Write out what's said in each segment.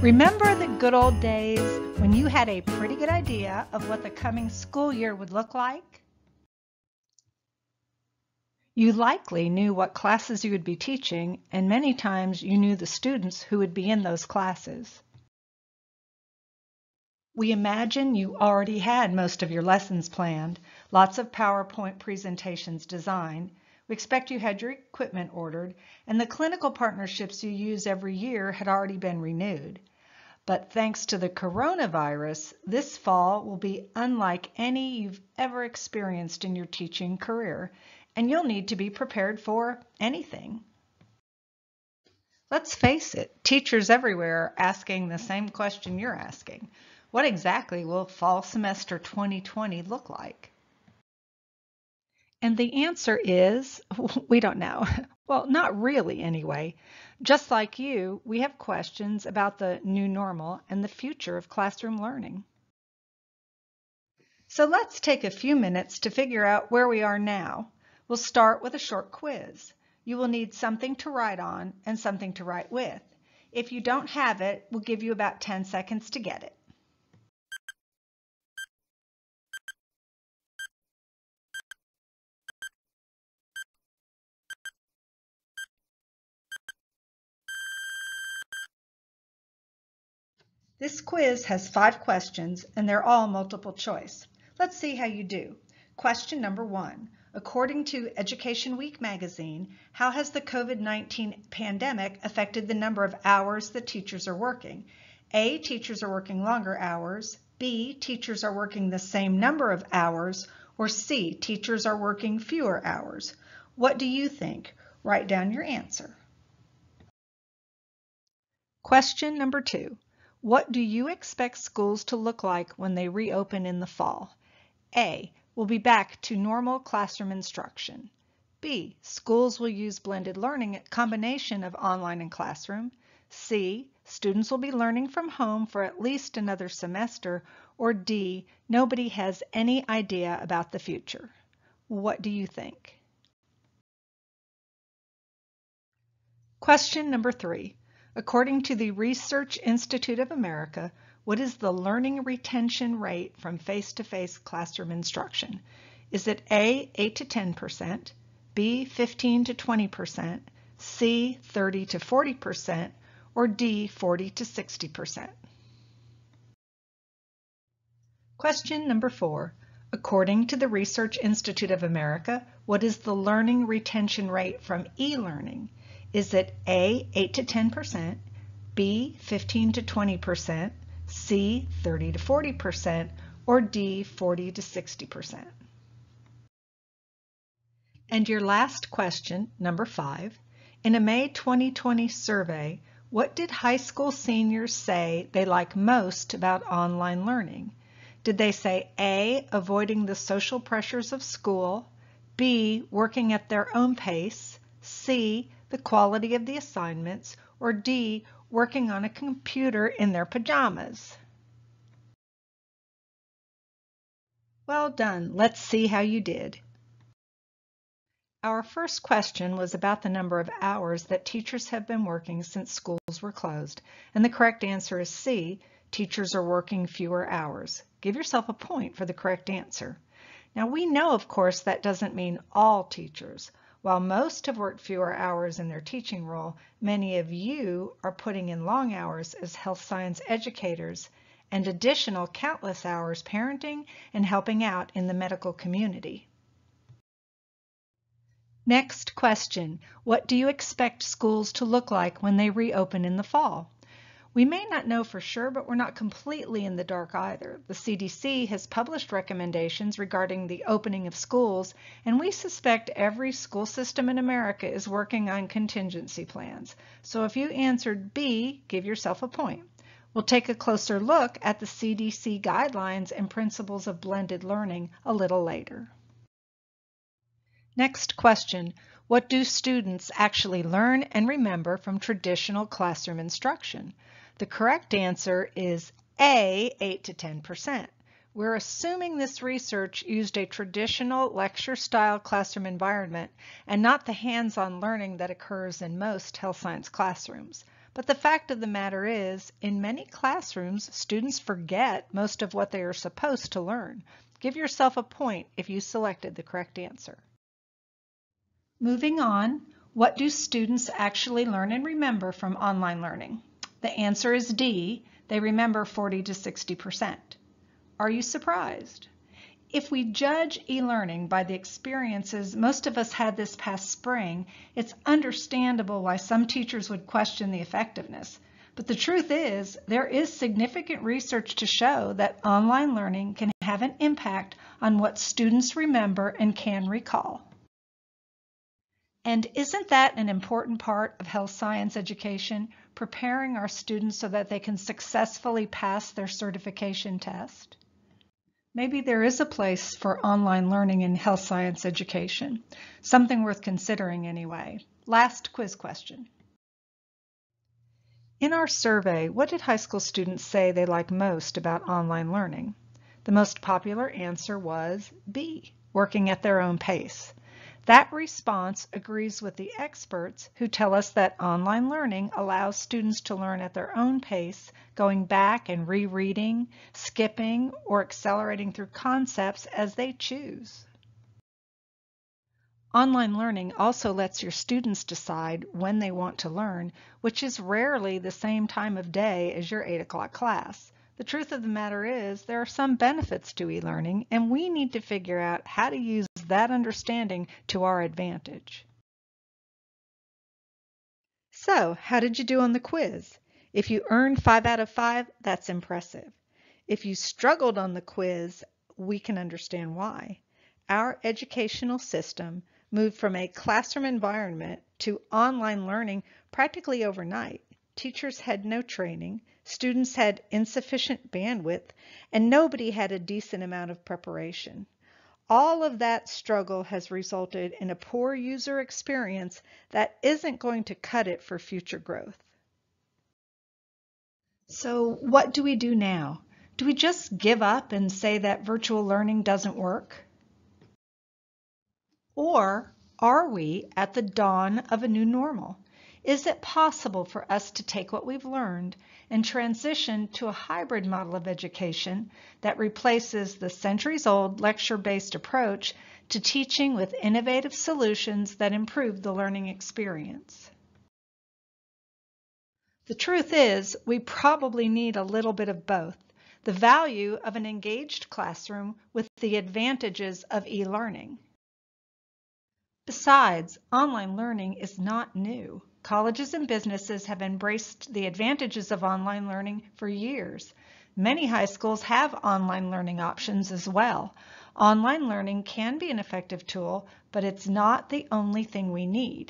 Remember the good old days when you had a pretty good idea of what the coming school year would look like? You likely knew what classes you would be teaching, and many times you knew the students who would be in those classes. We imagine you already had most of your lessons planned, lots of PowerPoint presentations designed. We expect you had your equipment ordered, and the clinical partnerships you use every year had already been renewed. But thanks to the coronavirus, this fall will be unlike any you've ever experienced in your teaching career, and you'll need to be prepared for anything. Let's face it, teachers everywhere are asking the same question you're asking. What exactly will fall semester 2020 look like? And the answer is, we don't know. Well, not really anyway. Just like you, we have questions about the new normal and the future of classroom learning. So let's take a few minutes to figure out where we are now. We'll start with a short quiz. You will need something to write on and something to write with. If you don't have it, we'll give you about 10 seconds to get it. This quiz has 5 questions and they're all multiple choice. Let's see how you do. Question number 1. According to Education Week magazine, how has the COVID-19 pandemic affected the number of hours that teachers are working? A, teachers are working longer hours. B, teachers are working the same number of hours. Or C, teachers are working fewer hours. What do you think? Write down your answer. Question number 2. What do you expect schools to look like when they reopen in the fall? A, we'll be back to normal classroom instruction. B, schools will use blended learning, a combination of online and classroom. C, students will be learning from home for at least another semester. Or D, nobody has any idea about the future. What do you think? Question number 3. According to the Research Institute of America, what is the learning retention rate from face-to-face classroom instruction? Is it A, 8 to 10%, B, 15 to 20%, C, 30 to 40%, or D, 40 to 60%? Question number 4. According to the Research Institute of America, what is the learning retention rate from e-learning? Is it A, 8 to 10%, B, 15 to 20%, C, 30 to 40%, or D, 40 to 60%? And your last question, number 5. In a May 2020 survey, what did high school seniors say they like most about online learning? Did they say A, avoiding the social pressures of school, B, working at their own pace, C, the quality of the assignments, or D, working on a computer in their pajamas? Well done. Let's see how you did. Our first question was about the number of hours that teachers have been working since schools were closed, and the correct answer is C, teachers are working fewer hours. Give yourself a point for the correct answer. Now we know, of course, that doesn't mean all teachers. While most have worked fewer hours in their teaching role, many of you are putting in long hours as health science educators and additional countless hours parenting and helping out in the medical community. Next question, what do you expect schools to look like when they reopen in the fall? We may not know for sure, but we're not completely in the dark either. The CDC has published recommendations regarding the opening of schools, and we suspect every school system in America is working on contingency plans. So if you answered B, give yourself a point. We'll take a closer look at the CDC guidelines and principles of blended learning a little later. Next question, what do students actually learn and remember from traditional classroom instruction? The correct answer is A, 8 to 10%. We're assuming this research used a traditional lecture-style classroom environment and not the hands-on learning that occurs in most health science classrooms. But the fact of the matter is, in many classrooms, students forget most of what they are supposed to learn. Give yourself a point if you selected the correct answer. Moving on, what do students actually learn and remember from online learning? The answer is D. They remember 40 to 60%. Are you surprised? If we judge e-learning by the experiences most of us had this past spring, it's understandable why some teachers would question the effectiveness. But the truth is, there is significant research to show that online learning can have an impact on what students remember and can recall. And isn't that an important part of health science education, preparing our students so that they can successfully pass their certification test? Maybe there is a place for online learning in health science education, something worth considering anyway. Last quiz question. In our survey, what did high school students say they like most about online learning? The most popular answer was B, working at their own pace. That response agrees with the experts who tell us that online learning allows students to learn at their own pace, going back and rereading, skipping, or accelerating through concepts as they choose. Online learning also lets your students decide when they want to learn, which is rarely the same time of day as your 8 o'clock class. The truth of the matter is, there are some benefits to e-learning, and we need to figure out how to use that understanding to our advantage. So, how did you do on the quiz? If you earned 5 out of 5, that's impressive. If you struggled on the quiz, we can understand why. Our educational system moved from a classroom environment to online learning practically overnight. Teachers had no training, students had insufficient bandwidth, and nobody had a decent amount of preparation. All of that struggle has resulted in a poor user experience that isn't going to cut it for future growth. So what do we do now? Do we just give up and say that virtual learning doesn't work? Or are we at the dawn of a new normal? Is it possible for us to take what we've learned and transition to a hybrid model of education that replaces the centuries-old lecture-based approach to teaching with innovative solutions that improve the learning experience? The truth is, we probably need a little bit of both. The value of an engaged classroom with the advantages of e-learning. Besides, online learning is not new. Colleges and businesses have embraced the advantages of online learning for years. Many high schools have online learning options as well. Online learning can be an effective tool, but it's not the only thing we need.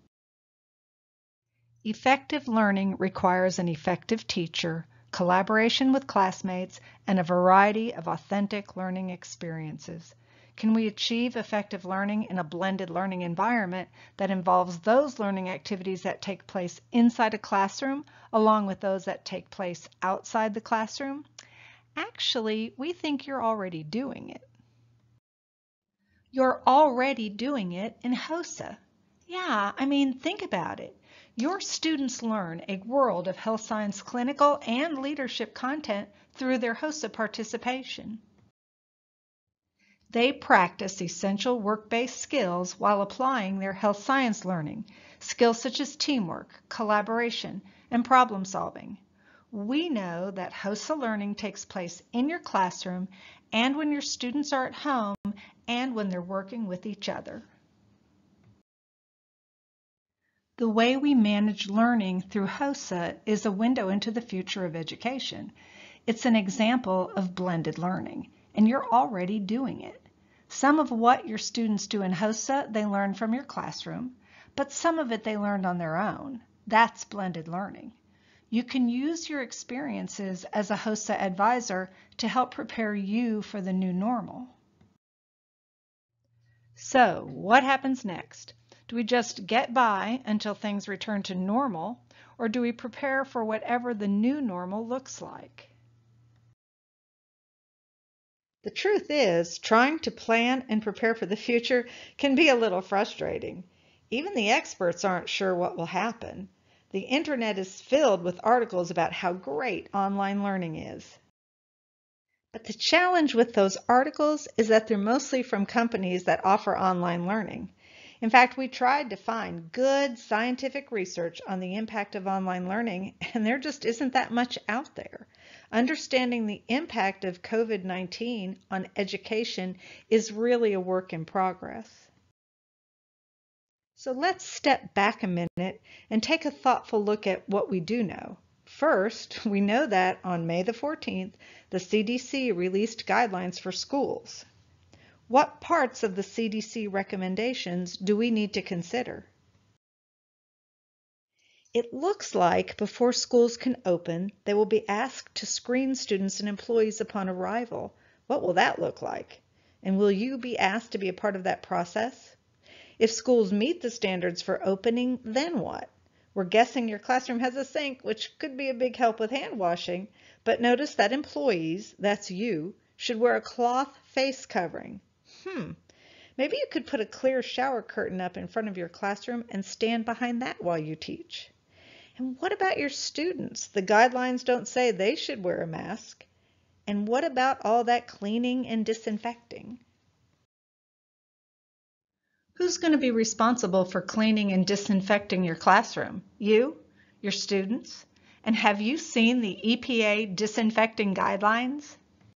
Effective learning requires an effective teacher, collaboration with classmates, and a variety of authentic learning experiences. Can we achieve effective learning in a blended learning environment that involves those learning activities that take place inside a classroom along with those that take place outside the classroom? Actually, we think you're already doing it. You're already doing it in HOSA. Yeah, think about it. Your students learn a world of health science clinical and leadership content through their HOSA participation. They practice essential work-based skills while applying their health science learning, skills such as teamwork, collaboration, and problem solving. We know that HOSA learning takes place in your classroom and when your students are at home and when they're working with each other. The way we manage learning through HOSA is a window into the future of education. It's an example of blended learning, and you're already doing it. Some of what your students do in HOSA they learn from your classroom, but some of it they learned on their own. That's blended learning. You can use your experiences as a HOSA advisor to help prepare you for the new normal. So, what happens next? Do we just get by until things return to normal, or do we prepare for whatever the new normal looks like? The truth is, trying to plan and prepare for the future can be a little frustrating. Even the experts aren't sure what will happen. The internet is filled with articles about how great online learning is. But the challenge with those articles is that they're mostly from companies that offer online learning. In fact, we tried to find good scientific research on the impact of online learning, and there just isn't that much out there. Understanding the impact of COVID-19 on education is really a work in progress. So let's step back a minute and take a thoughtful look at what we do know. First, we know that on May the 14th, the CDC released guidelines for schools. What parts of the CDC recommendations do we need to consider? It looks like before schools can open, they will be asked to screen students and employees upon arrival. What will that look like? And will you be asked to be a part of that process? If schools meet the standards for opening, then what? We're guessing your classroom has a sink, which could be a big help with hand washing, but notice that employees, that's you, should wear a cloth face covering. Maybe you could put a clear shower curtain up in front of your classroom and stand behind that while you teach. And what about your students? The guidelines don't say they should wear a mask. And what about all that cleaning and disinfecting? Who's going to be responsible for cleaning and disinfecting your classroom? You? Your students? And have you seen the EPA disinfecting guidelines?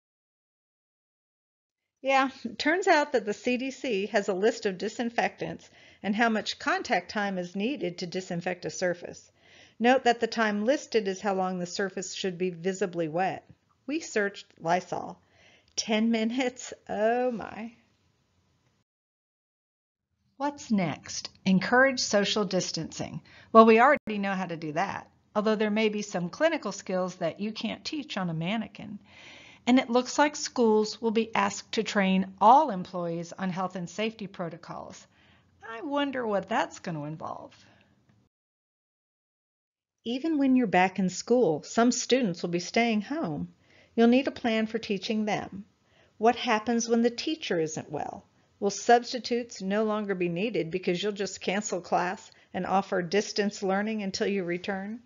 Yeah, it turns out that the CDC has a list of disinfectants and how much contact time is needed to disinfect a surface. Note that the time listed is how long the surface should be visibly wet. We searched Lysol. 10 minutes? Oh my. What's next? Encourage social distancing. Well, we already know how to do that, although there may be some clinical skills that you can't teach on a mannequin. And it looks like schools will be asked to train all employees on health and safety protocols. I wonder what that's going to involve. Even when you're back in school, some students will be staying home. You'll need a plan for teaching them. What happens when the teacher isn't well? Will substitutes no longer be needed because you'll just cancel class and offer distance learning until you return?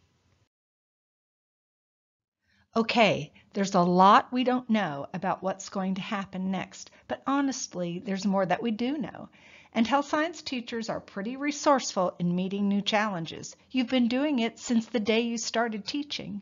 Okay, there's a lot we don't know about what's going to happen next, but honestly, there's more that we do know. And health science teachers are pretty resourceful in meeting new challenges. You've been doing it since the day you started teaching.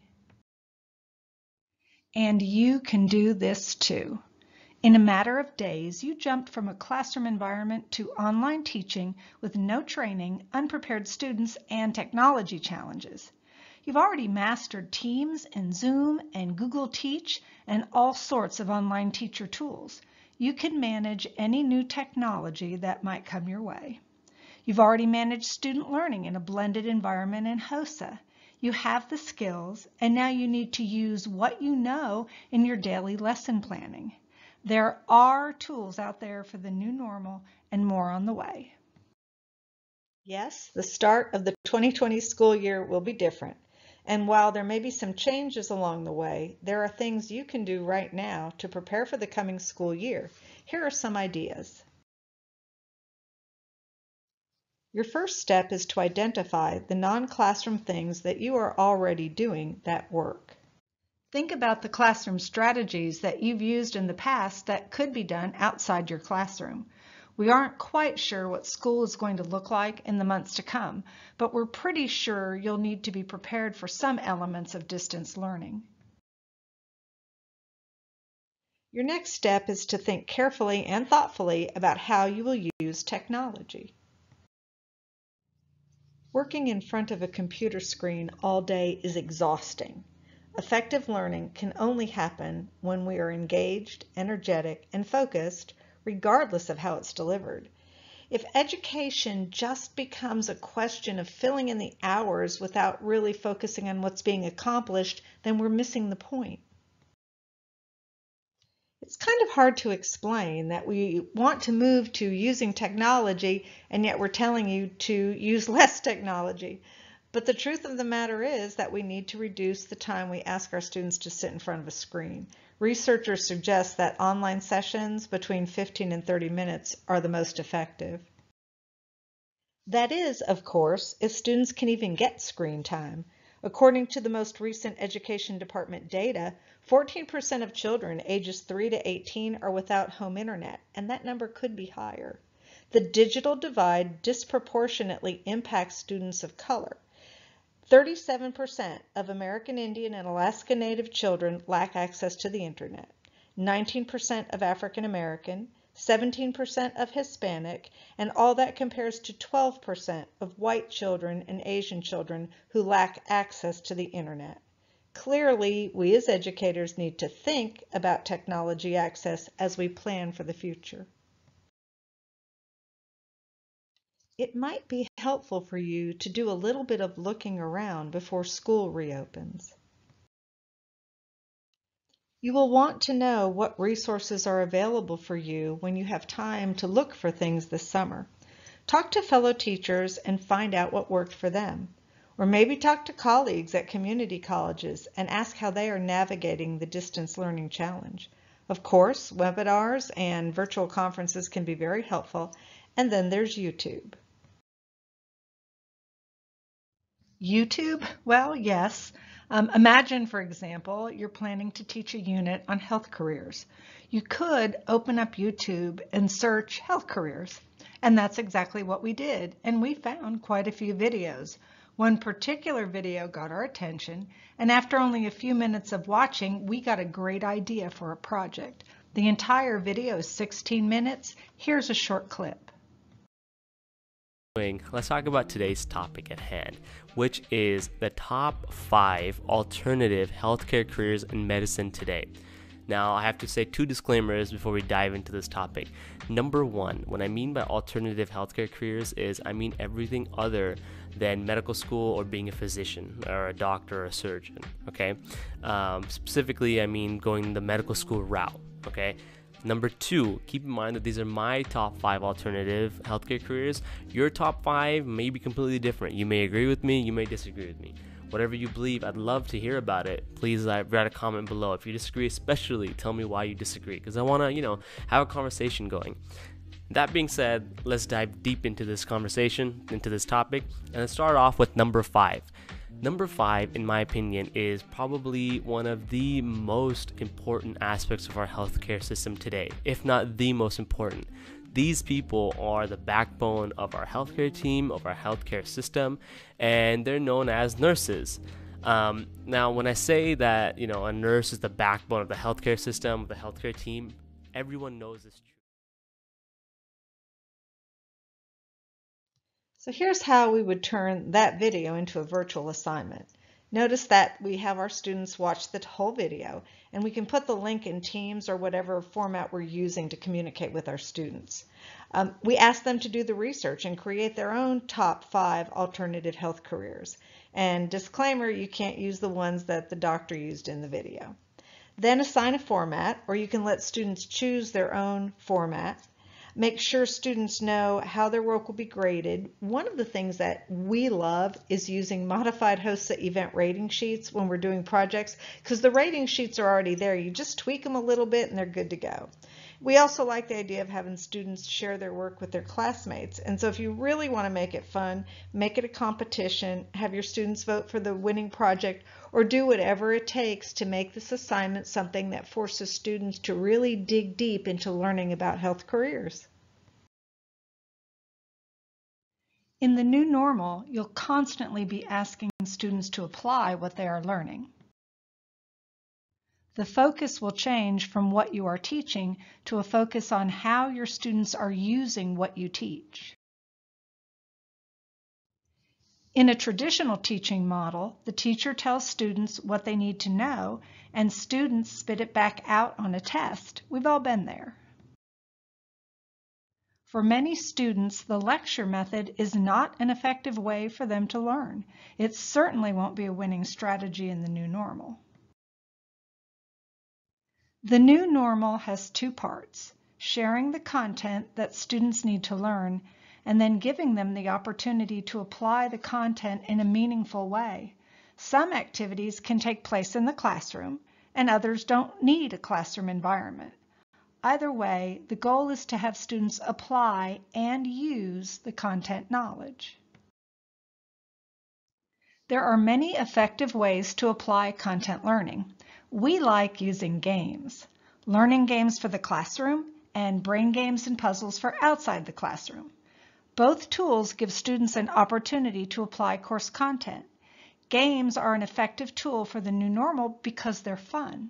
And you can do this too. In a matter of days, you jumped from a classroom environment to online teaching with no training, unprepared students, and technology challenges. You've already mastered Teams and Zoom and Google Teach and all sorts of online teacher tools. You can manage any new technology that might come your way. You've already managed student learning in a blended environment in HOSA. You have the skills, and now you need to use what you know in your daily lesson planning. There are tools out there for the new normal and more on the way. Yes, the start of the 2020 school year will be different. And while there may be some changes along the way, there are things you can do right now to prepare for the coming school year. Here are some ideas. Your first step is to identify the non-classroom things that you are already doing that work. Think about the classroom strategies that you've used in the past that could be done outside your classroom. We aren't quite sure what school is going to look like in the months to come, but we're pretty sure you'll need to be prepared for some elements of distance learning. Your next step is to think carefully and thoughtfully about how you will use technology. Working in front of a computer screen all day is exhausting. Effective learning can only happen when we are engaged, energetic, and focused, regardless of how it's delivered. If education just becomes a question of filling in the hours without really focusing on what's being accomplished, then we're missing the point. It's kind of hard to explain that we want to move to using technology, and yet we're telling you to use less technology. But the truth of the matter is that we need to reduce the time we ask our students to sit in front of a screen. Researchers suggest that online sessions between 15 and 30 minutes are the most effective. That is, of course, if students can even get screen time. According to the most recent Education Department data, 14% of children ages 3 to 18 are without home internet, and that number could be higher. The digital divide disproportionately impacts students of color. 37% of American Indian and Alaska Native children lack access to the internet. 19% of African American, 17% of Hispanic, and all that compares to 12% of white children and Asian children who lack access to the internet. Clearly, we as educators need to think about technology access as we plan for the future. It might be helpful for you to do a little bit of looking around before school reopens. You will want to know what resources are available for you when you have time to look for things this summer. Talk to fellow teachers and find out what worked for them. Or maybe talk to colleagues at community colleges and ask how they are navigating the distance learning challenge. Of course, webinars and virtual conferences can be very helpful. And then there's YouTube. YouTube? Well, yes. Imagine, for example, you're planning to teach a unit on health careers. You could open up YouTube and search health careers. And that's exactly what we did. And we found quite a few videos. One particular video got our attention, and after only a few minutes of watching, we got a great idea for a project. The entire video is 16 minutes. Here's a short clip. Let's talk about today's topic at hand, which is the top 5 alternative healthcare careers in medicine today. Now, I have to say 2 disclaimers before we dive into this topic. Number 1, what I mean by alternative healthcare careers is I mean everything other than medical school or being a physician or a doctor or a surgeon, okay? Specifically, I mean going the medical school route, okay? Number 2, keep in mind that these are my top 5 alternative healthcare careers. Your top 5 may be completely different. You may agree with me, you may disagree with me. Whatever you believe, I'd love to hear about it. Please write a comment below. If you disagree, especially tell me why you disagree, because I want to, have a conversation going. That being said, let's dive deep into this conversation, into this topic, and let's start off with number 5. Number 5, in my opinion, is probably one of the most important aspects of our healthcare system today, if not the most important. These people are the backbone of our healthcare team, of our healthcare system, and they're known as nurses. Now, when I say that, a nurse is the backbone of the healthcare system, of the healthcare team, everyone knows this truth. So here's how we would turn that video into a virtual assignment. Notice that we have our students watch the whole video, and we can put the link in Teams or whatever format we're using to communicate with our students. We ask them to do the research and create their own top 5 alternative health careers. And disclaimer, you can't use the ones that the doctor used in the video. Then assign a format, or you can let students choose their own format. Make sure students know how their work will be graded. One of the things that we love is using modified HOSA event rating sheets when we're doing projects, because the rating sheets are already there. You just tweak them a little bit and they're good to go. We also like the idea of having students share their work with their classmates. And so if you really want to make it fun, make it a competition, have your students vote for the winning project, or do whatever it takes to make this assignment something that forces students to really dig deep into learning about health careers. In the new normal, you'll constantly be asking students to apply what they are learning. The focus will change from what you are teaching to a focus on how your students are using what you teach. In a traditional teaching model, the teacher tells students what they need to know, and students spit it back out on a test. We've all been there. For many students, the lecture method is not an effective way for them to learn. It certainly won't be a winning strategy in the new normal. The new normal has 2 parts: sharing the content that students need to learn, and then giving them the opportunity to apply the content in a meaningful way. Some activities can take place in the classroom, and others don't need a classroom environment. Either way, the goal is to have students apply and use the content knowledge. There are many effective ways to apply content learning. We like using games, learning games for the classroom and brain games and puzzles for outside the classroom. Both tools give students an opportunity to apply course content. Games are an effective tool for the new normal because they're fun.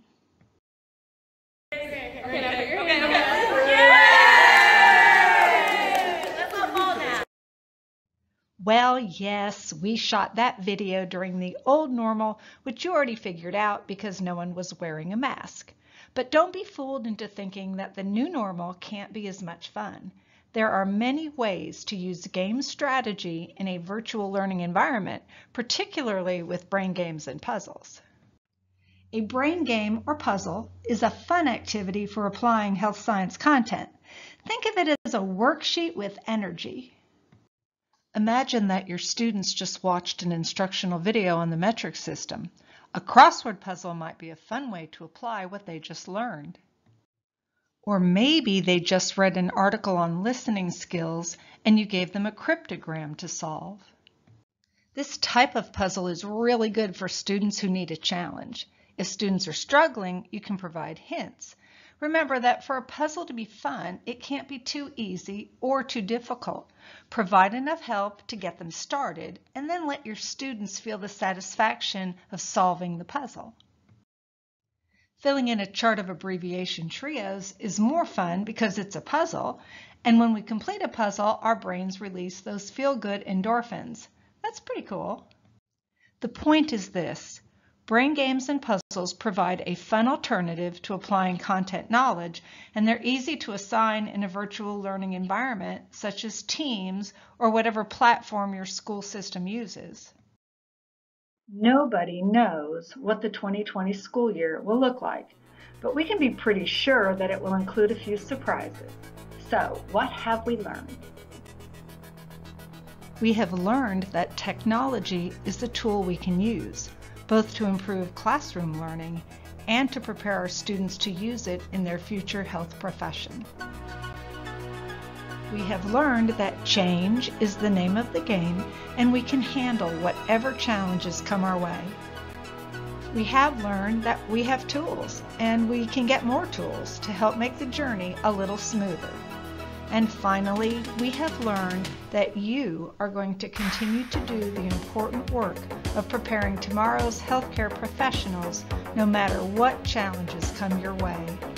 Well, yes, we shot that video during the old normal, which you already figured out because no one was wearing a mask. But don't be fooled into thinking that the new normal can't be as much fun. There are many ways to use game strategy in a virtual learning environment, particularly with brain games and puzzles. A brain game or puzzle is a fun activity for applying health science content. Think of it as a worksheet with energy. Imagine that your students just watched an instructional video on the metric system. A crossword puzzle might be a fun way to apply what they just learned. Or maybe they just read an article on listening skills and you gave them a cryptogram to solve. This type of puzzle is really good for students who need a challenge. If students are struggling, you can provide hints. Remember that for a puzzle to be fun, it can't be too easy or too difficult. Provide enough help to get them started, and then let your students feel the satisfaction of solving the puzzle. Filling in a chart of abbreviation trios is more fun because it's a puzzle, and when we complete a puzzle, our brains release those feel-good endorphins. That's pretty cool. The point is this. Brain games and puzzles provide a fun alternative to applying content knowledge, and they're easy to assign in a virtual learning environment such as Teams or whatever platform your school system uses. Nobody knows what the 2020 school year will look like, but we can be pretty sure that it will include a few surprises. So, what have we learned? We have learned that technology is a tool we can use, both to improve classroom learning and to prepare our students to use it in their future health profession. We have learned that change is the name of the game, and we can handle whatever challenges come our way. We have learned that we have tools, and we can get more tools to help make the journey a little smoother. And finally, we have learned that you are going to continue to do the important work of preparing tomorrow's healthcare professionals, no matter what challenges come your way.